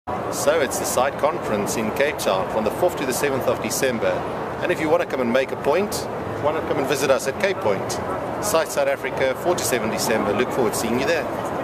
So it's the Site Conference in Cape Town from the 4th to the 7th of December. And if you want to come and make a point, why not come and visit us at Cape Point. Site South Africa, 4 to 7 December. Look forward to seeing you there.